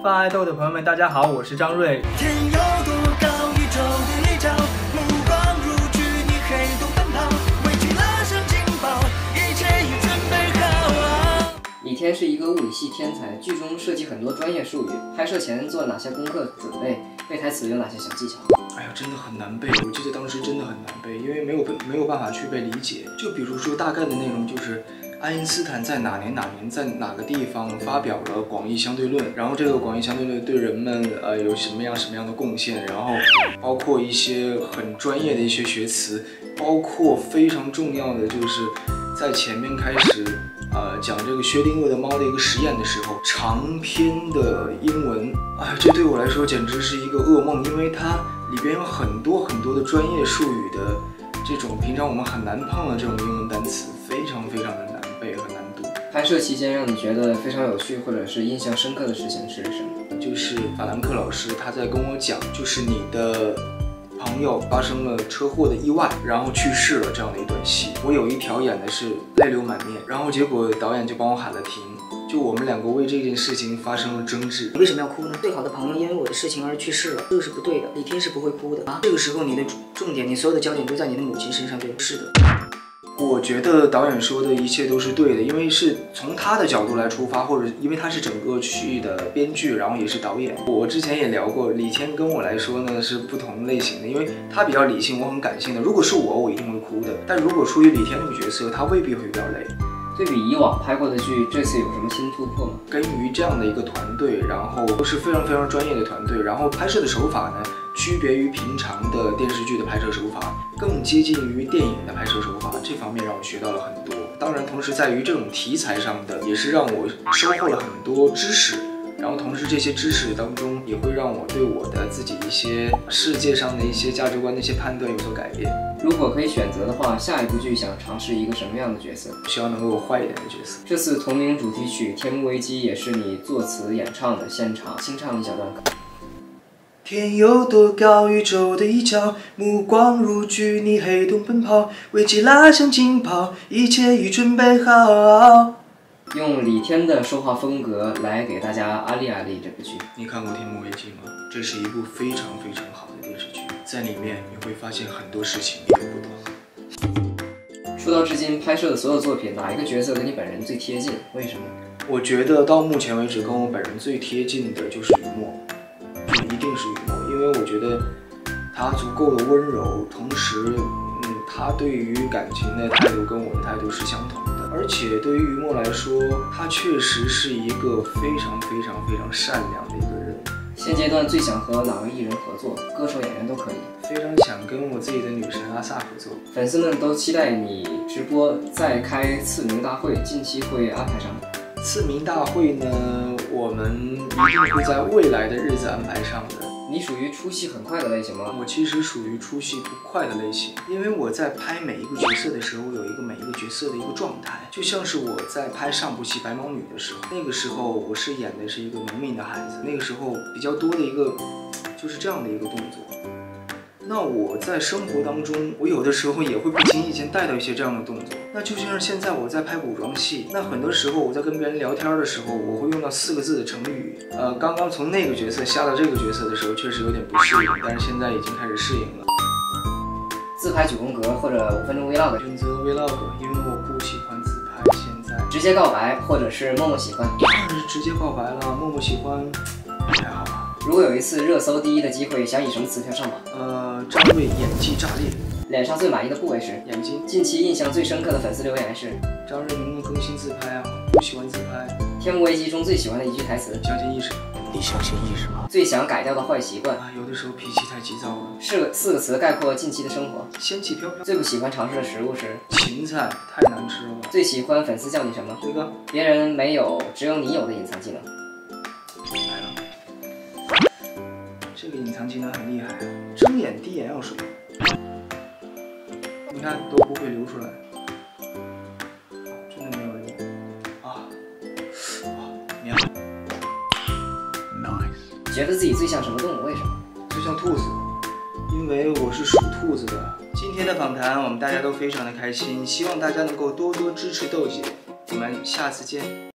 泛爱豆的朋友们，大家好，我是张睿。 天有多高，宇宙的一角，目光如炬，你黑洞奔跑，围起了像劲爆，一切已准备好。 李天是一个物理系天才，剧中涉及很多专业术语，拍摄前做了哪些功课准备，背台词有哪些小技巧？ 哎呀，真的很难背，我记得当时真的很难背，因为没有办法去被理解。就比如说大概的内容就是。爱因斯坦在哪年在哪个地方发表了广义相对论，然后这个广义相对论对人们有什么样的贡献，然后包括一些很专业的一些学词，包括非常重要的就是在前面开始讲这个薛定谔的猫的一个实验的时候，长篇的英文，哎，这对我来说简直是一个噩梦，因为它里边有很多的专业术语的这种平常我们很难碰的这种英文单词，非常的难背和难读。 拍摄期间让你觉得非常有趣或者是印象深刻的事情是什么？ 就是法兰克老师他在跟我讲，就是你的朋友发生了车祸的意外，然后去世了这样的一段戏。我有一条演的是泪流满面，然后结果导演就帮我喊了停。就我们两个为这件事情发生了争执。 你为什么要哭呢？最好的朋友因为我的事情而去世了，这个是不对的。李天是不会哭的啊！这个时候你的重点，你所有的焦点都在你的母亲身上，对不？是的。 我觉得导演说的一切都是对的，因为是从他的角度来出发，或者因为他是整个剧的编剧，然后也是导演。我之前也聊过，李天跟我来说呢是不同类型的，因为他比较理性，我很感性的。如果是我一定会哭的，但如果出于李天那个角色，他未必会掉泪。 对比以往拍过的剧，这次有什么新突破吗？ 跟于这样的一个团队，然后都是非常专业的团队，然后拍摄的手法呢，区别于平常的电视剧的拍摄手法，更接近于电影的拍摄手法，这方面让我学到了很多。当然，同时在于这种题材上的，也是让我收获了很多知识。然后同时这些知识当中也会让我对我的自己一些世界上的一些价值观的一些判断有所改变。 如果可以选择的话，下一部剧想尝试一个什么样的角色？ 希望能够坏一点的角色。 这次同名主题曲《天幕危机》也是你作词演唱的，现场清唱一小段。 天有多高，宇宙的一角，目光如炬，你黑洞奔跑，危机拉响警报，一切已准备好。 用李天的说话风格来给大家安利这部剧。 你看过《天幕危机》吗？这是一部非常好的电视剧，在里面你会发现很多事情你都不懂。 出道至今拍摄的所有作品，哪一个角色跟你本人最贴近？为什么？ 我觉得到目前为止跟我本人最贴近的就是雨墨，就一定是雨墨，因为我觉得他足够的温柔，同时他对于感情的态度跟我的态度是相同的。而且对于于墨来说，他确实是一个非常善良的一个人。 现阶段最想和哪位艺人合作？歌手、演员都可以。 非常想跟我自己的女神阿 sa 合作。 粉丝们都期待你直播再开赐名大会，近期会安排上吗？ 赐名大会呢，我们一定会在未来的日子安排上的。 你属于出戏很快的类型吗？ 我其实属于出戏不快的类型，因为我在拍每一个角色的时候，有每一个角色的一个状态，就像是我在拍上部戏《白毛女》的时候，那个时候我是演的是一个农民的孩子，那个时候比较多的一个就是这样的一个动作。那我在生活当中，我有的时候也会不经意间带到一些这样的动作。那就像是现在我在拍古装戏，那很多时候我在跟别人聊天的时候，我会用到4个字的成语。刚刚从那个角色下到这个角色的时候，确实有点不适应，但是现在已经开始适应了。 自拍9宫格或者5分钟 vlog？ 选择 vlog， 因为我不喜欢自拍。现在直接告白，或者是默默喜欢？ 当然是直接告白了，默默喜欢还好吧。 如果有一次热搜第1的机会，想以什么词条上榜？ 张睿演技炸裂。 脸上最满意的部位是眼睛。 近期印象最深刻的粉丝留言是： 张睿能不能更新自拍啊？不喜欢自拍。 天幕危机中最喜欢的一句台词： 相信意识。 你相信意识吗？ 最想改掉的坏习惯？ 有的时候脾气太急躁了。 4个词概括近期的生活： 仙气飘飘。最不喜欢尝试的食物是芹菜，太难吃了。 最喜欢粉丝叫你什么？ 这个别人没有，只有你有的隐藏技能。 来了，这个隐藏技能很厉害，睁眼滴眼药水。你看都不会流出来，真的没有流啊！妙 ，nice。觉得自己最像什么动物？为什么？ 最像兔子，因为我是属兔子的。今天的访谈我们大家都非常的开心，希望大家能够多多支持豆姐，我们下次见。